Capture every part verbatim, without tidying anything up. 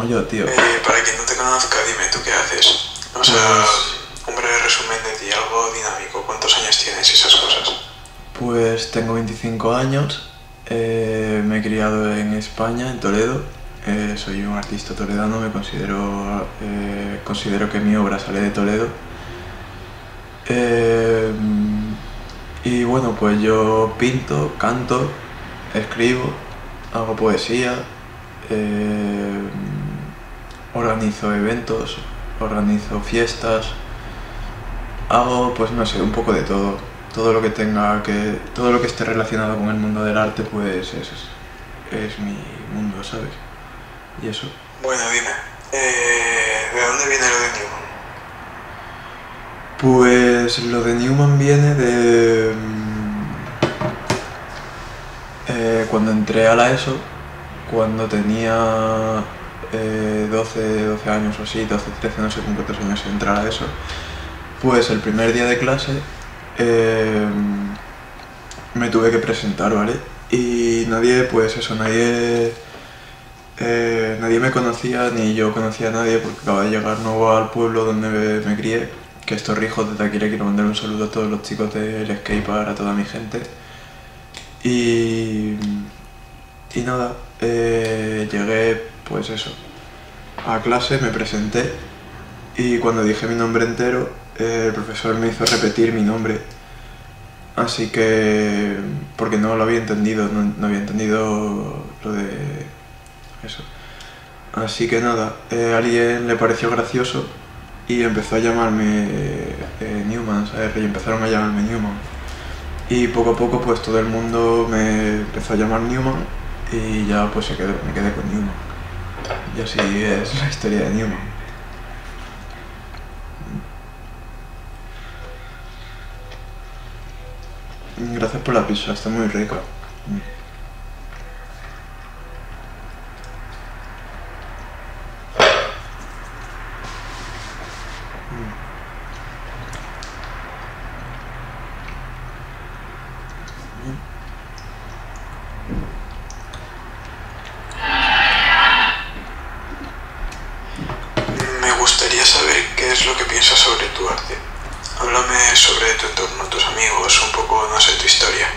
yo, tío. Eh, para quien no te conozca, dime, ¿tú qué haces? O sea, Pues... un breve resumen de ti, algo dinámico. ¿Cuántos años tienes y esas cosas? Pues tengo veinticinco años, eh, me he criado en España, en Toledo. Eh, soy un artista toledano, me considero, eh, considero que mi obra sale de Toledo. Eh, y bueno, pues yo pinto, canto, escribo, hago poesía, eh, organizo eventos, organizo fiestas, hago, pues no sé, un poco de todo. Todo lo que tenga que, todo lo que esté relacionado con el mundo del arte, pues es, es mi mundo, ¿sabes? Y eso. Bueno, dime, eh, ¿de dónde viene lo de Newman? Pues lo de Newman viene de... Eh, cuando entré a la ESO, cuando tenía eh, doce, doce años o así, doce, trece, no sé con cuántos años entré a la ESO, pues el primer día de clase eh, me tuve que presentar, ¿vale? Y nadie, pues eso, nadie... Eh, nadie me conocía, ni yo conocía a nadie, porque acababa de llegar nuevo al pueblo donde me, me crié, que es Torrijos. Desde aquí le quiero mandar un saludo a todos los chicos del skatepark, a toda mi gente. Y... y nada, eh, llegué, pues eso, a clase, me presenté, y cuando dije mi nombre entero, eh, el profesor me hizo repetir mi nombre. Así que... porque no lo había entendido, no, no había entendido lo de... eso. Así que nada, eh, a alguien le pareció gracioso y empezó a llamarme eh, Newman, ¿sabes? Y empezaron a llamarme Newman. Y poco a poco pues todo el mundo me empezó a llamar Newman y ya pues se quedó, me quedé con Newman. Y así es la historia de Newman. Gracias por la pizza, está muy rica. Me gustaría saber qué es lo que piensas sobre tu arte. Háblame sobre tu entorno, tus amigos, un poco, no sé, tu historia.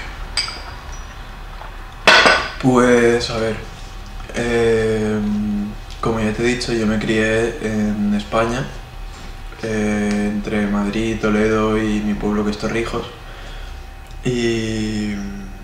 Pues a ver, eh, como ya te he dicho, yo me crié en España, eh, entre Madrid, Toledo y mi pueblo que es Torrijos. Y...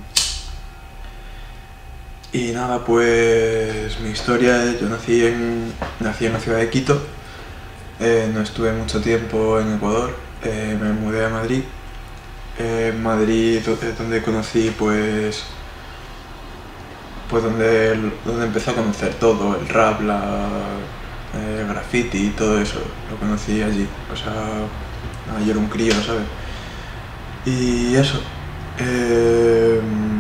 y nada, pues mi historia, yo nací en, nací en la ciudad de Quito, eh, no estuve mucho tiempo en Ecuador, eh, me mudé a Madrid. Eh, en Madrid es donde conocí pues... pues donde, donde empecé a conocer todo, el rap, la, eh, el graffiti y todo eso, lo conocí allí. O sea, nada, yo era un crío, ¿sabes? Y eso. Eh,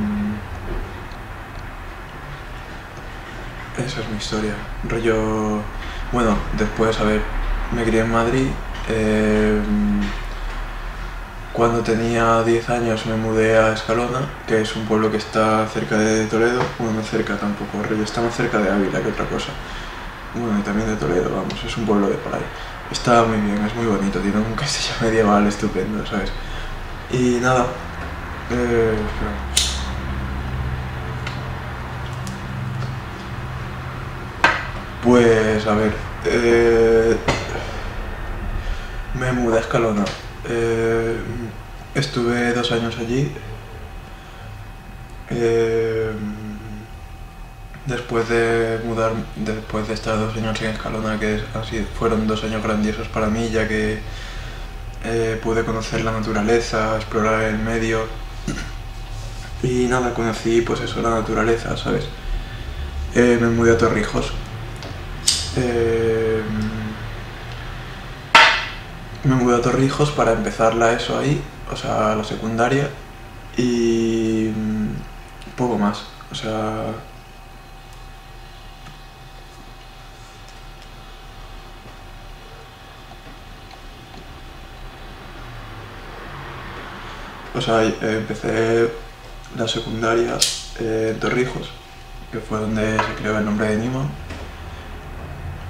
esa es mi historia. Rollo... Bueno, después, a ver, me crié en Madrid. Eh, Cuando tenía diez años me mudé a Escalona, que es un pueblo que está cerca de Toledo. Bueno, no cerca tampoco, rollo, está más cerca de Ávila que otra cosa. Bueno, y también de Toledo, vamos, es un pueblo de por ahí. Está muy bien, es muy bonito, tiene un castillo medieval estupendo, ¿sabes? Y nada, eh, espera. Pues, a ver, eh, me mudé a Escalona. Eh, estuve dos años allí. Eh, después de mudar, después de estar dos años en Escalona, que así fueron dos años grandiosos para mí, ya que eh, pude conocer la naturaleza, explorar el medio y nada, conocí pues eso, la naturaleza, ¿sabes? Eh, me mudé a Torrijos. Eh, Me mudé a Torrijos para empezar la ESO ahí, o sea, la secundaria, y poco más, o sea... O sea, empecé la secundaria eh, en Torrijos, que fue donde se creó el nombre de Newman.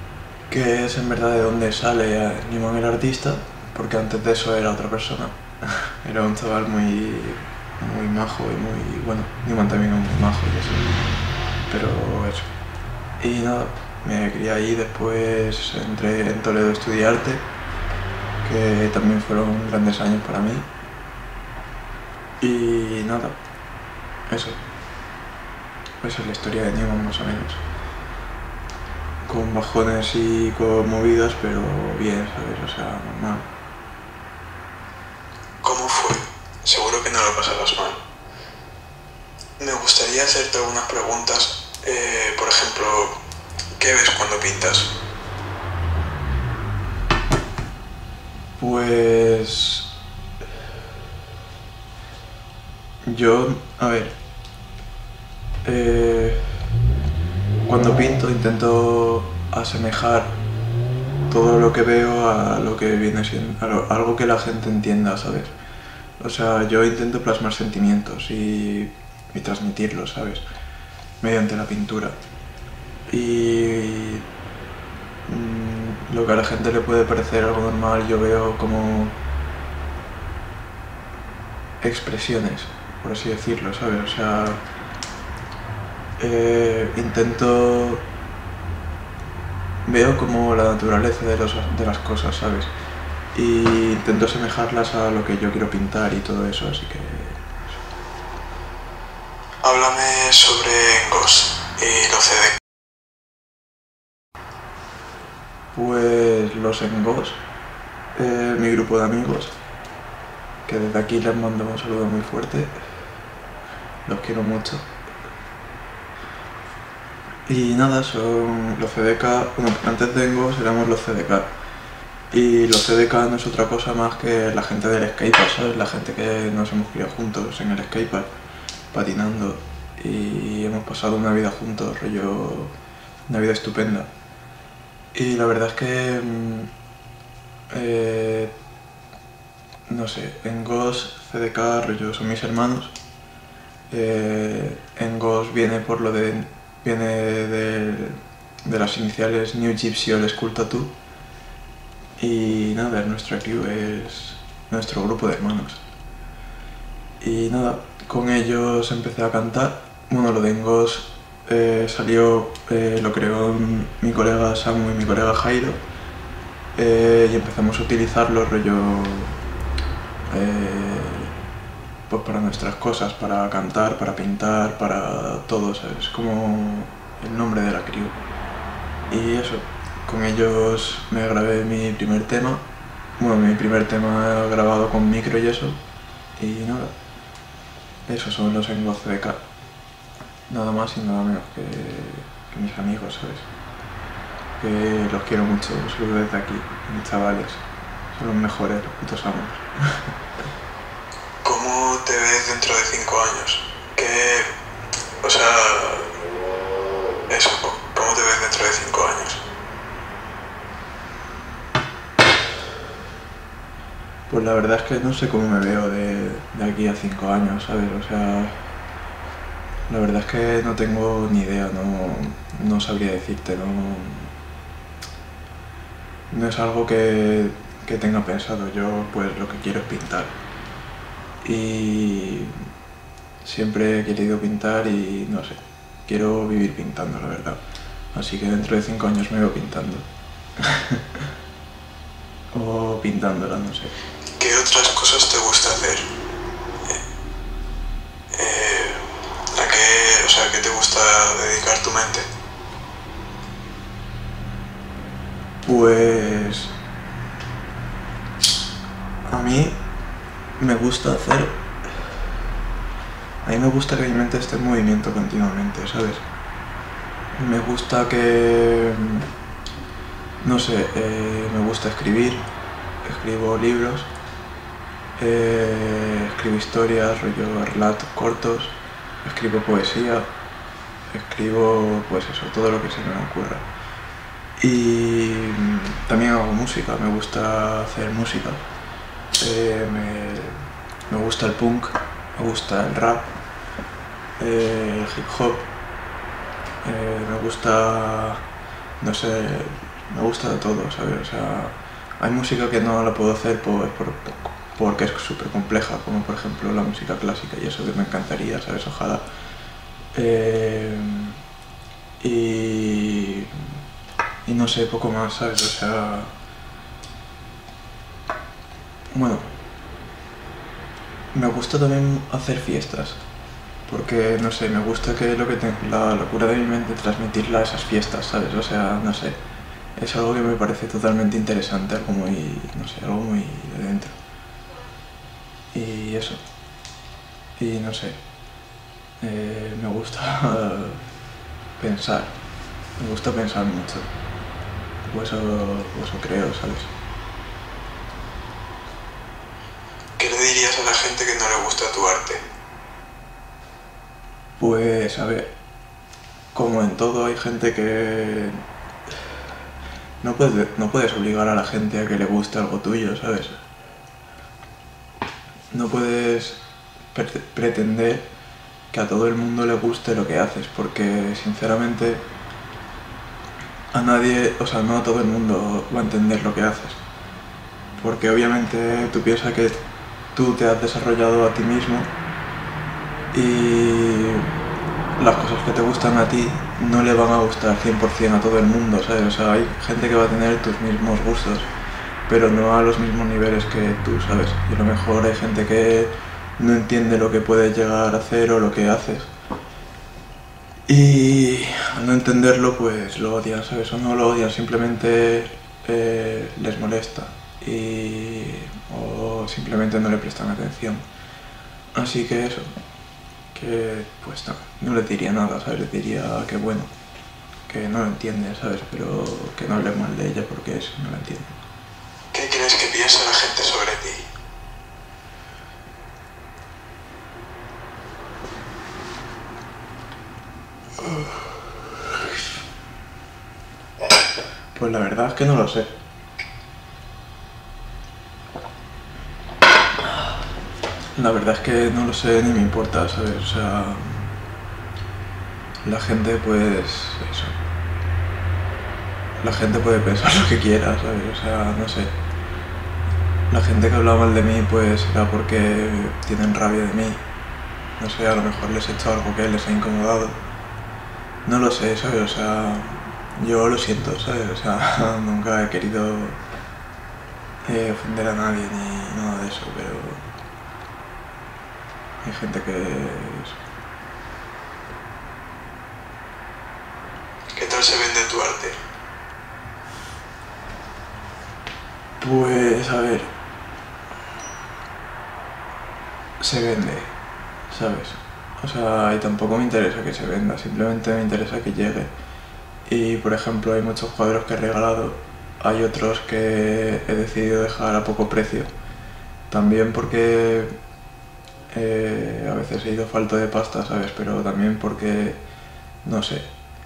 que es en verdad de dónde sale Newman el artista, porque antes de eso era otra persona. Era un chaval muy, muy majo y muy... bueno, Newman también es muy majo y eso, pero eso. Y nada, me crié ahí, después entré en Toledo a estudiar arte, que también fueron grandes años para mí. Y nada, eso. Esa es la historia de Newman más o menos. Con bajones y con movidas, pero bien, ¿sabes? O sea, normal. ¿Cómo fue? Seguro que no lo pasabas mal. Me gustaría hacerte algunas preguntas. Eh, por ejemplo, ¿qué ves cuando pintas? Pues... yo, a ver... Eh, cuando pinto intento asemejar todo lo que veo a lo que viene siendo, a, lo, a algo que la gente entienda, ¿sabes? O sea, yo intento plasmar sentimientos y, y transmitirlos, ¿sabes? Mediante la pintura. Y mmm, lo que a la gente le puede parecer algo normal, yo veo como expresiones, por así decirlo, ¿sabes? O sea, eh, intento... veo como la naturaleza de, los, de las cosas, ¿sabes? Y intento asemejarlas a lo que yo quiero pintar y todo eso, así que... Háblame sobre Engos y los C D. Pues los Engos, eh, mi grupo de amigos, que desde aquí les mando un saludo muy fuerte, los quiero mucho. Y nada, son los C D K, bueno, antes de Engos éramos los C D K. Y los C D K no es otra cosa más que la gente del skatepark, ¿sabes? La gente que nos hemos criado juntos en el skatepark, patinando. Y hemos pasado una vida juntos, rollo... una vida estupenda. Y la verdad es que... Eh, no sé, Engos, C D K, rollo, son mis hermanos. Eh, Engos viene por lo de... viene de, de las iniciales New Gypsy Old School Tattoo. Y nada, nuestra crew es nuestro grupo de hermanos. Y nada, con ellos empecé a cantar. Bueno, lo de Engos eh, salió, eh, lo creó mi colega Samu y mi colega Jairo. Eh, y empezamos a utilizarlo rollo... Eh, pues para nuestras cosas, para cantar, para pintar, para todo, ¿sabes? Es como el nombre de la crew. Y eso. Con ellos me grabé mi primer tema, bueno, mi primer tema grabado con micro y eso, y nada, esos son los Engos C D K, nada más y nada menos que, que mis amigos, ¿sabes? Que los quiero mucho, los saludo desde aquí, mis chavales, son los mejores, los putos amos. ¿Cómo te ves dentro de cinco años? ¿Qué, o sea, eso, cómo te ves dentro de cinco años? Pues la verdad es que no sé cómo me veo de, de aquí a cinco años, ¿sabes? O sea, la verdad es que no tengo ni idea, no, no sabría decirte, no, no es algo que, que tenga pensado. Yo pues lo que quiero es pintar y siempre he querido pintar y no sé, quiero vivir pintando, la verdad. Así que dentro de cinco años me veo pintando. O pintándola, no sé. ¿Qué otras cosas te gusta hacer? Eh, eh, ¿A qué, o sea, qué te gusta dedicar tu mente? Pues... a mí me gusta hacer... A mí me gusta que mi mente esté en movimiento continuamente, ¿sabes? Me gusta que... no sé, eh, me gusta escribir, escribo libros, eh, escribo historias, rollo relatos cortos, escribo poesía, escribo pues eso, todo lo que se me ocurra. Y también hago música, me gusta hacer música, eh, me, me gusta el punk, me gusta el rap, eh, el hip hop, eh, me gusta, no sé, me gusta de todo, ¿sabes? O sea, hay música que no la puedo hacer por, por, porque es súper compleja, como por ejemplo la música clásica, y eso que me encantaría, ¿sabes? Ojalá. Eh, y, y no sé, poco más, ¿sabes? O sea, bueno, me gusta también hacer fiestas, porque, no sé, me gusta que lo que te- la locura de mi mente transmitirla a esas fiestas, ¿sabes? O sea, no sé, es algo que me parece totalmente interesante, algo muy, no sé, algo muy de dentro. Y eso, y no sé, eh, me gusta pensar, me gusta pensar mucho, o eso, o eso creo, ¿sabes? ¿Qué le dirías a la gente que no le gusta tu arte? Pues, a ver, como en todo hay gente que no puedes, no puedes obligar a la gente a que le guste algo tuyo, ¿sabes? No puedes pre- pretender que a todo el mundo le guste lo que haces, porque sinceramente a nadie, o sea, no a todo el mundo va a entender lo que haces. Porque obviamente tú piensas que tú te has desarrollado a ti mismo y las cosas que te gustan a ti no le van a gustar cien por cien a todo el mundo, ¿sabes? O sea, hay gente que va a tener tus mismos gustos, pero no a los mismos niveles que tú, ¿sabes? Y a lo mejor hay gente que no entiende lo que puedes llegar a hacer o lo que haces. Y al no entenderlo, pues lo odian, ¿sabes? O no lo odian, simplemente eh, les molesta y, o simplemente no le prestan atención. Así que eso, que pues no, no les diría nada, ¿sabes? Les diría que bueno, que no lo entiende, ¿sabes? Pero que no hable mal de ella porque eso, no lo entiende. ¿Qué crees que piensa la gente sobre ti? Pues la verdad es que no lo sé. La verdad es que no lo sé ni me importa, ¿sabes? O sea, la gente pues eso. La gente puede pensar lo que quiera, ¿sabes? O sea, no sé. La gente que habla mal de mí pues será porque tienen rabia de mí. No sé, a lo mejor les he hecho algo que les ha incomodado. No lo sé, ¿sabes? O sea, yo lo siento, ¿sabes? O sea, nunca he querido eh, ofender a nadie ni nada de eso, pero hay gente que... ¿Qué tal se vende tu arte? Pues, a ver, se vende, ¿sabes? O sea, y tampoco me interesa que se venda, simplemente me interesa que llegue. Y, por ejemplo, hay muchos cuadros que he regalado, hay otros que he decidido dejar a poco precio. También porque eh, a veces he ido falto de pasta, ¿sabes? Pero también porque, no sé,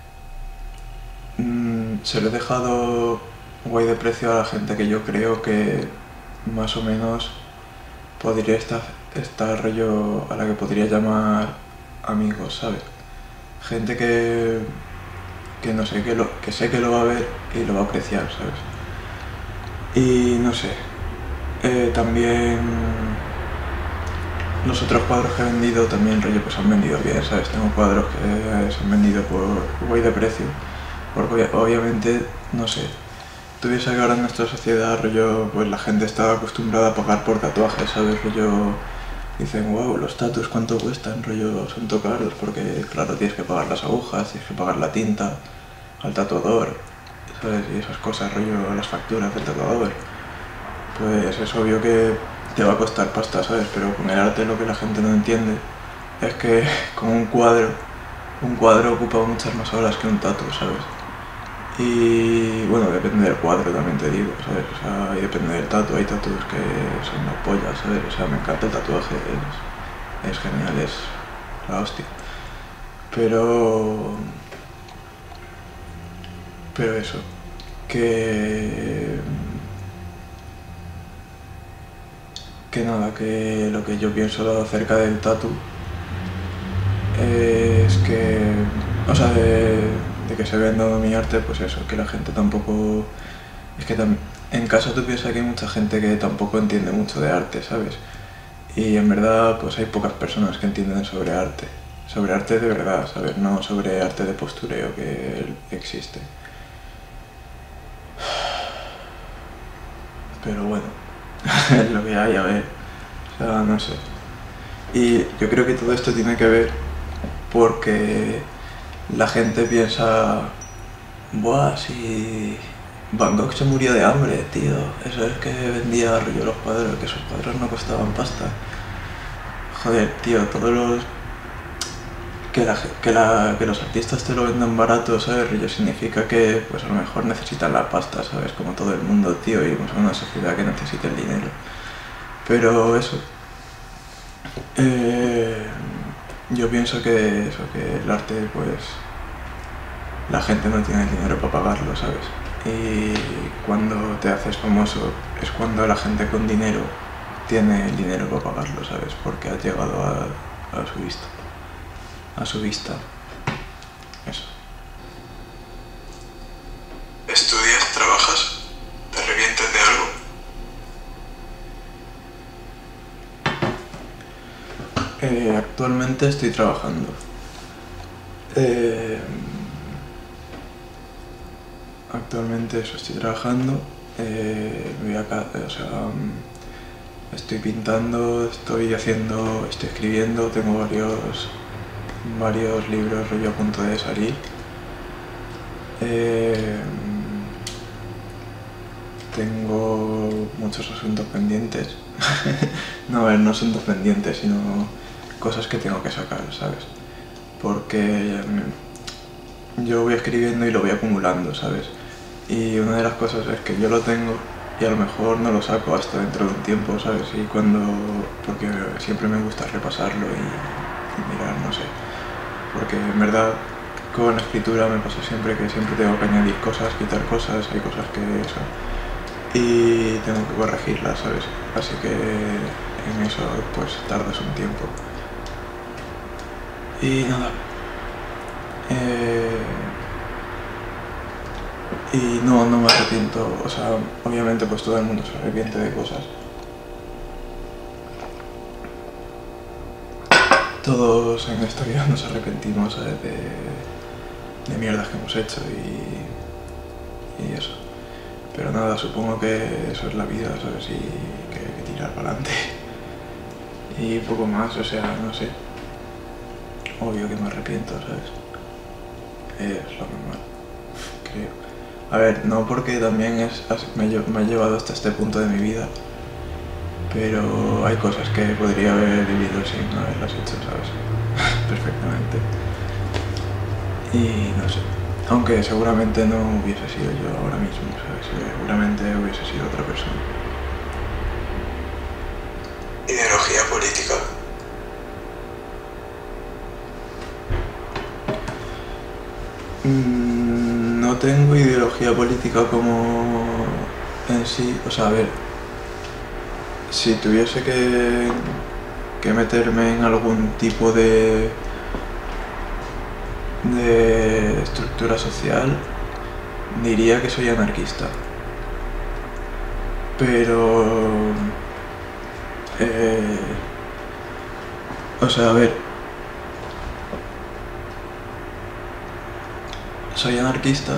mm, se lo he dejado guay de precio a la gente que yo creo que más o menos podría estar, estar rollo a la que podría llamar amigos, ¿sabes? Gente que, que no sé, que, lo, que sé que lo va a ver y lo va a apreciar, ¿sabes? Y no sé, eh, también los otros cuadros que he vendido también rollo pues han vendido bien, ¿sabes? Tengo cuadros que se han vendido por guay de precio, porque obviamente, no sé, tú piensas que ahora en nuestra sociedad rollo pues la gente está acostumbrada a pagar por tatuajes, ¿sabes? Rollo dicen, wow, los tatus cuánto cuestan, rollo son todo caros, porque claro, tienes que pagar las agujas, tienes que pagar la tinta al tatuador, ¿sabes? Y esas cosas, rollo las facturas del tatuador. Pues es obvio que te va a costar pasta, ¿sabes? Pero con el arte lo que la gente no entiende es que con un cuadro, un cuadro ocupa muchas más horas que un tatu, ¿sabes? Y bueno, depende del cuadro también te digo, ¿sabes? O sea, y depende del tatu, hay tatus que son la polla, ¿sabes? O sea, me encanta el tatuaje, es, es genial, es la hostia. Pero... Pero eso, que... Que nada, que lo que yo pienso acerca del tatu es que... O sea, de, de que porque se venda mi arte, pues eso, que la gente tampoco... Es que tam... en casa tú piensas que hay mucha gente que tampoco entiende mucho de arte, ¿sabes? Y en verdad pues hay pocas personas que entienden sobre arte. Sobre arte de verdad, ¿sabes? No sobre arte de postureo que existe. Pero bueno, es lo que hay, a ver. O sea, no sé. Y yo creo que todo esto tiene que ver porque la gente piensa, buah, si Van Gogh se murió de hambre, tío, eso es que vendía rollo los cuadros, que esos cuadros no costaban pasta. Joder, tío, todos los... Que, la, que, la, que los artistas te lo vendan barato, ¿sabes? Rollo significa que pues a lo mejor necesitan la pasta, ¿sabes? Como todo el mundo, tío, y vivimos en una sociedad que necesita el dinero. Pero eso... Eh, yo pienso que eso, que el arte, pues... La gente no tiene el dinero para pagarlo, ¿sabes? Y cuando te haces famoso es cuando la gente con dinero tiene el dinero para pagarlo, ¿sabes? Porque has llegado a, a su vista. A su vista. Eso. ¿Estudias? ¿Trabajas? ¿Te arrepientes de algo? Eh, actualmente estoy trabajando. Eh, actualmente eso, estoy trabajando. Eh, voy acá, o sea, estoy pintando, estoy haciendo, estoy escribiendo, tengo varios, varios libros rollo a punto de salir. Eh, tengo muchos asuntos pendientes. No, a ver, no asuntos pendientes, sino cosas que tengo que sacar, ¿sabes? Porque yo voy escribiendo y lo voy acumulando, ¿sabes? Y una de las cosas es que yo lo tengo y a lo mejor no lo saco hasta dentro de un tiempo, ¿sabes? Y cuando... porque siempre me gusta repasarlo y, y mirar, no sé. Porque en verdad con la escritura me pasa siempre que siempre tengo que añadir cosas, quitar cosas, hay cosas que eso... y tengo que corregirlas, ¿sabes? Así que en eso pues tardas un tiempo. Y nada. Eh... Y no, no me arrepiento, o sea, obviamente pues todo el mundo se arrepiente de cosas. Todos en esta vida nos arrepentimos, ¿sabes? De, de mierdas que hemos hecho y, y eso. Pero nada, supongo que eso es la vida, ¿sabes? Y que hay que tirar para adelante. Y poco más, o sea, no sé. Obvio que me arrepiento, ¿sabes? Es lo normal, creo. A ver, no porque también es, me, me ha llevado hasta este punto de mi vida, pero hay cosas que podría haber vivido sin haberlas hecho, ¿sabes? Perfectamente. Y no sé. Aunque seguramente no hubiese sido yo ahora mismo, ¿sabes? Seguramente hubiese sido otra persona. ¿Ideología política? Mm, no tengo ideología política como en sí. O sea, a ver, si tuviese que, que meterme en algún tipo de... de estructura social, diría que soy anarquista. Pero... Eh, o sea, a ver... Soy anarquista,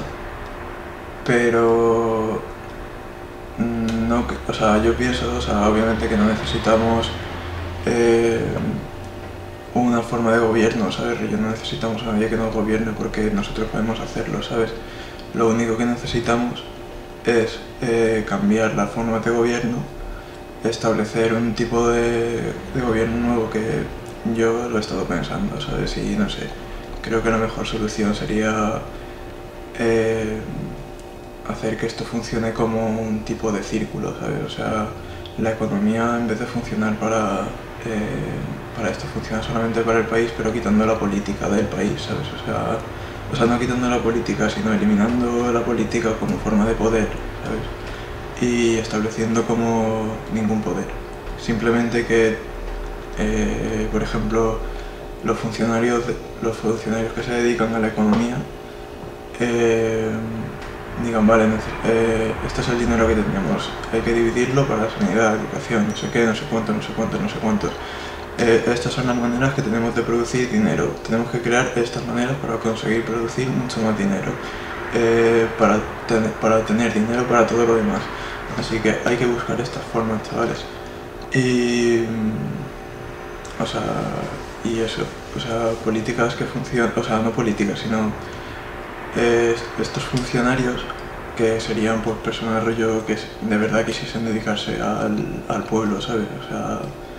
pero... No, o sea, yo pienso, o sea, obviamente que no necesitamos... Eh, una forma de gobierno, ¿sabes? Ya no necesitamos a nadie que nos gobierne porque nosotros podemos hacerlo, ¿sabes? Lo único que necesitamos es eh, cambiar la forma de gobierno, establecer un tipo de, de gobierno nuevo que yo lo he estado pensando, ¿sabes? Y no sé, creo que la mejor solución sería eh, hacer que esto funcione como un tipo de círculo, ¿sabes? O sea, la economía en vez de funcionar para... Eh, para esto funciona solamente para el país, pero quitando la política del país, ¿sabes? O sea, o sea, no quitando la política, sino eliminando la política como forma de poder, ¿sabes? Y estableciendo como ningún poder. Simplemente que, eh, por ejemplo, los funcionarios, de, los funcionarios que se dedican a la economía eh, digan, vale, eh, este es el dinero que tenemos, hay que dividirlo para sanidad, educación, no sé qué, no sé cuánto, no sé cuánto, no sé cuántos. Eh, estas son las maneras que tenemos de producir dinero. Tenemos que crear estas maneras para conseguir producir mucho más dinero, eh, para, ten para tener dinero para todo lo demás. Así que hay que buscar estas formas, chavales. Y... o sea... y eso, o sea, políticas que funcionan, o sea, no políticas, sino eh, estos funcionarios que serían pues personas rollo que de verdad quisiesen dedicarse al, al pueblo, ¿sabes? O sea,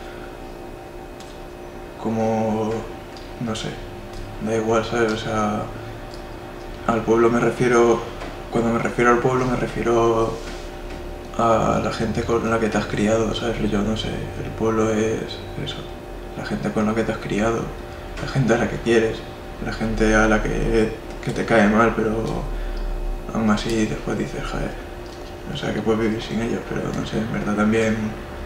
como, no sé, da igual, ¿sabes? O sea, al pueblo me refiero, cuando me refiero al pueblo me refiero a la gente con la que te has criado, ¿sabes? Yo no sé, el pueblo es eso, la gente con la que te has criado, la gente a la que quieres, la gente a la que, que te cae mal, pero aún así después dices, joder, o sea, que puedes vivir sin ellos, pero no sé, en verdad también,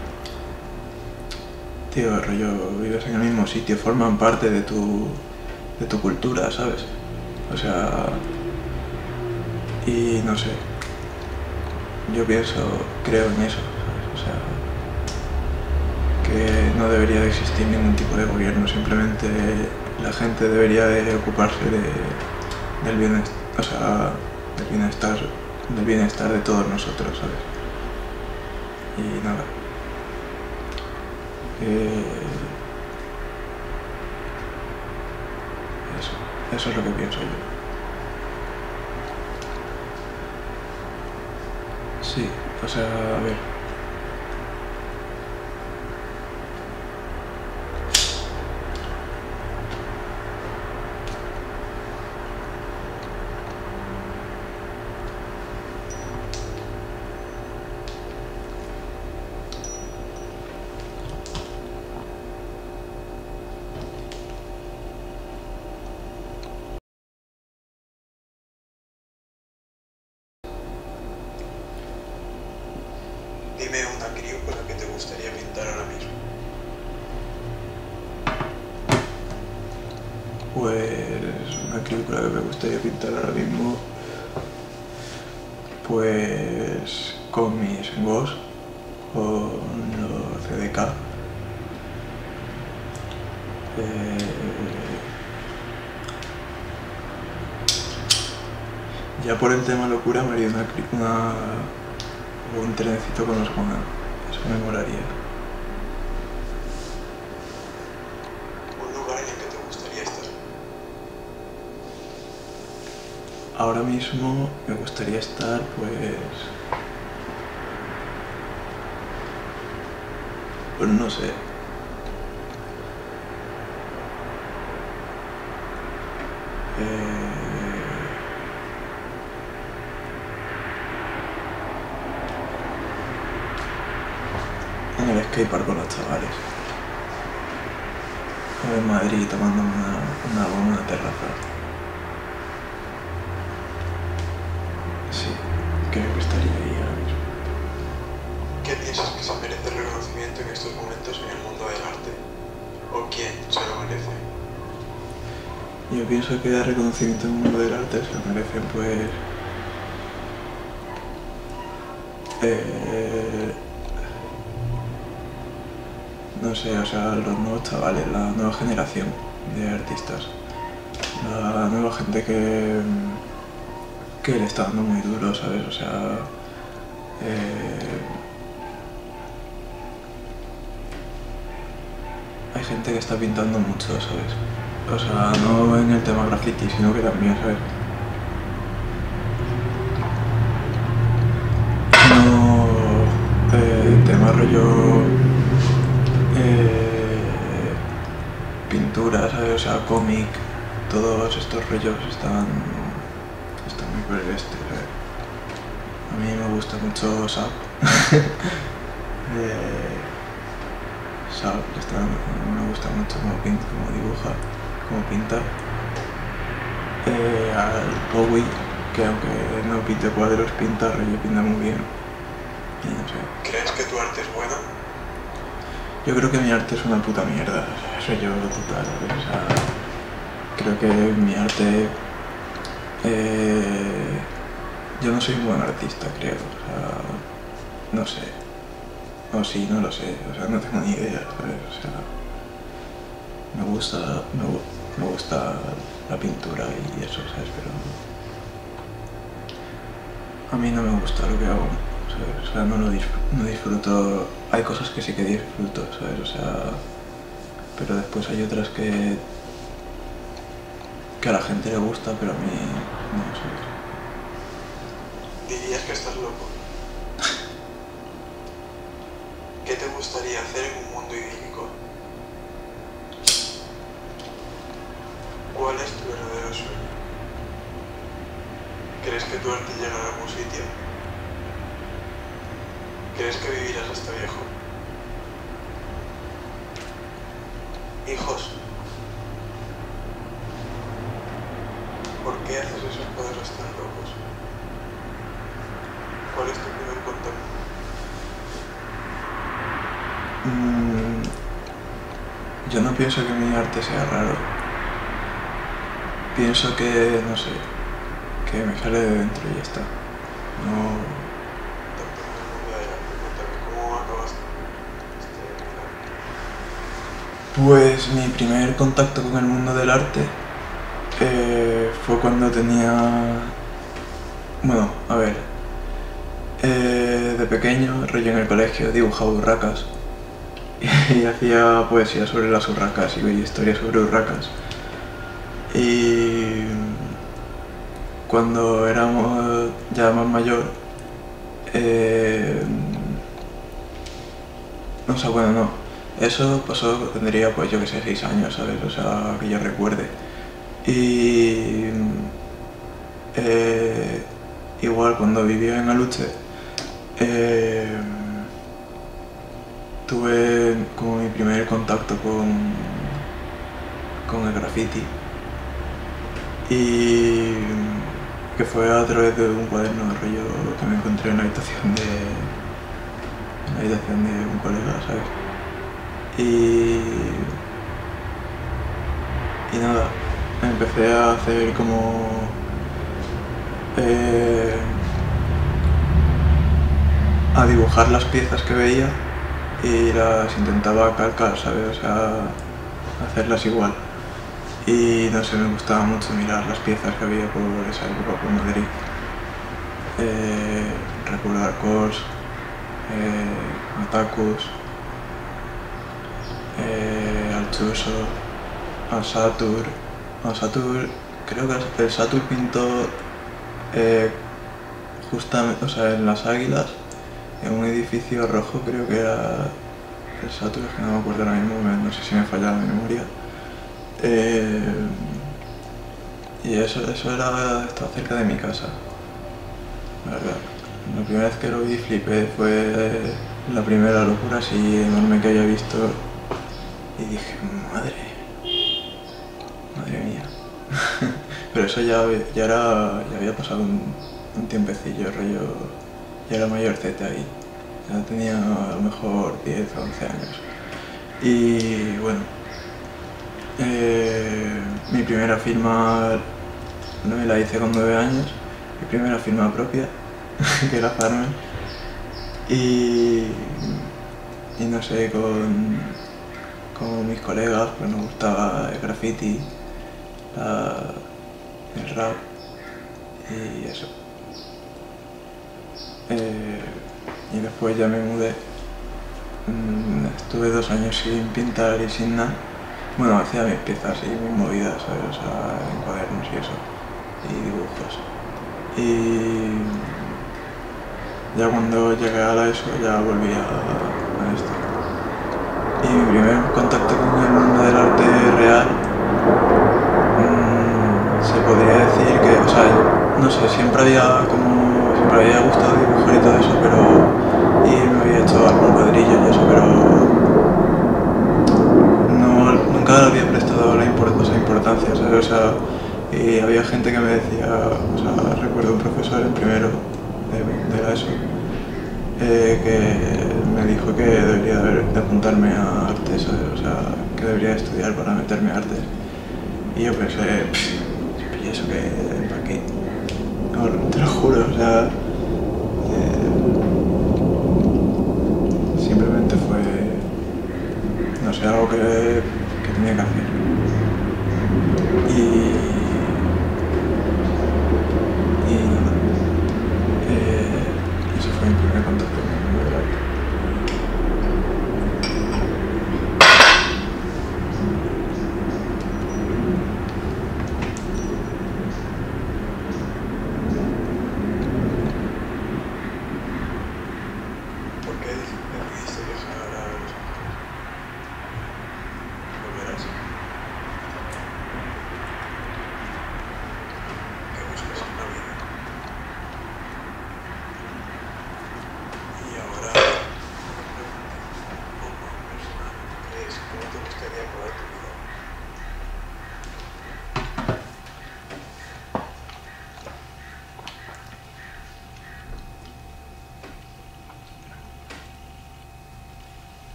tío, rollo, vives en el mismo sitio, forman parte de tu, de tu cultura, ¿sabes? O sea, y no sé, yo pienso, creo en eso, ¿sabes? O sea, que no debería de existir ningún tipo de gobierno, simplemente la gente debería de ocuparse de, del bienestar, o sea, del bienestar, del bienestar de todos nosotros, ¿sabes? Y nada. Eh, eso, eso es lo que pienso yo. Sí, o sea, a ver. Dime una crew con la que te gustaría pintar ahora mismo. Pues una película que me gustaría pintar ahora mismo, pues con mis Ghost, con los C D K. Eh, ya por el tema locura me haría una, una, un trenecito con los Conan, eso me molaría. Un lugar en el que te gustaría estar. Ahora mismo me gustaría estar, pues... pues no sé. Eh... en el skatepark con los chavales. O en Madrid tomando una, una, una terraza. Sí, creo que estaría ahí ahora mismo. ¿Qué piensas que se merece reconocimiento en estos momentos en el mundo del arte? ¿O quién se lo merece? Yo pienso que el reconocimiento en el mundo del arte se lo merecen, pues... Eh, no sé, o sea, los nuevos chavales, la nueva generación de artistas, la nueva gente que, que le está dando muy duro, ¿sabes? O sea, eh, hay gente que está pintando mucho, ¿sabes? O sea, no en el tema graffiti, sino que también, ¿sabes? No, eh, tema rollo... Eh, pintura, ¿sabes? O sea, cómic, todos estos rollos están, están muy por el este, ¿sabes? A mí me gusta mucho S A P. eh, S A P está, me gusta mucho como pinta, como dibuja, como pinta. Eh, al Bowie, que aunque no pinte cuadros, pinta, rollo, pinta muy bien. Y no sé. ¿Crees que tu arte es bueno? Yo creo que mi arte es una puta mierda, soy yo total, o sea, creo que mi arte Eh, yo no soy un buen artista, creo, o sea, no sé. O sí, no lo sé, o sea, no tengo ni idea, ¿sabes? O sea, me gusta, me, gu- me gusta la pintura y eso, ¿sabes? Pero a mí no me gusta lo que hago, ¿sabes? O sea, no lo disfruto, no disfruto, hay cosas que sí que disfruto, ¿sabes? O sea, pero después hay otras que, que a la gente le gusta, pero a mí no, ¿sabes? ¿Dirías que estás loco? ¿Qué te gustaría hacer en un mundo idílico? ¿Cuál es tu verdadero sueño? ¿Crees que tu arte llegará a algún sitio? ¿Crees que vivirás hasta viejo? Hijos, ¿por qué haces esos cuadros tan locos? ¿Cuál es tu primer contacto? Mm, yo no pienso que mi arte sea raro. Pienso que, no sé, que me sale de dentro y ya está. No, Tanto en el mundo del arte, cuéntame cómo acabaste este milagro. pues mi primer contacto con el mundo del arte eh, fue cuando tenía... Bueno, a ver, eh, de pequeño, rollo en el colegio, dibujaba urracas y hacía poesía sobre las urracas y historias sobre urracas. Y cuando éramos ya más mayor, eh, o sea, bueno, no, eso pasó, tendría pues yo que sé, seis años, ¿sabes? O sea, que yo recuerde. Y eh, igual cuando vivía en Aluche, eh, tuve como mi primer contacto con, con el graffiti. Y que fue a través de un cuaderno de rollo que me encontré en la habitación de, en la habitación de un colega, ¿sabes? Y, y nada, empecé a hacer como... eh, a dibujar las piezas que veía y las intentaba calcar, ¿sabes? O sea, hacerlas igual. Y no sé, me gustaba mucho mirar las piezas que había por esa época por Madrid. Eh, recordar Kors, eh, Atacus, eh, Alchuso, al Satur. Al Satur, creo que el Satur pintó eh, justamente, o sea, en las Águilas, en un edificio rojo, creo que era el Satur, es que no me acuerdo ahora mismo, no sé si me falla la memoria. Eh, y eso, eso era, estaba cerca de mi casa, la verdad. La primera vez que lo vi flipé, fue la primera locura así enorme que había visto y dije, madre, madre mía. Pero eso ya, ya, era, ya había pasado un, un tiempecillo, rollo, ya era mayorcete ahí, ya tenía a lo mejor diez o once años. Y bueno, eh, mi primera firma no me la hice con nueve años, mi primera firma propia, que era Farmer. Y, y no sé, con, con mis colegas pues nos gustaba el graffiti, la, el rap y eso. Eh, y después ya me mudé. Mm, Estuve dos años sin pintar y sin nada. Bueno, hacía mis piezas y mis movidas, ¿sabes? O sea, en cuadernos y eso, y dibujos. Y ya cuando llegué a la ESO ya volví a, a esto. Y mi primer contacto con el mundo del arte real, mmm, se podría decir que, o sea, no sé, siempre había como, siempre había gustado dibujar y todo eso, pero, y me había hecho algún cuadrillo y eso, pero no, nunca le había prestado la import- o sea, importancia, ¿sabes? O sea, y había gente que me decía, o sea, recuerdo un profesor, el primero de, de la ESO, eh, que me dijo que debería de, de apuntarme a artes, ¿sabes? O sea, que debería estudiar para meterme a artes. Y yo pensé, pff, ¿y eso qué? ¿Para qué? No, te lo juro, o sea, eh, simplemente fue, no sé, algo que, que tenía que hacer.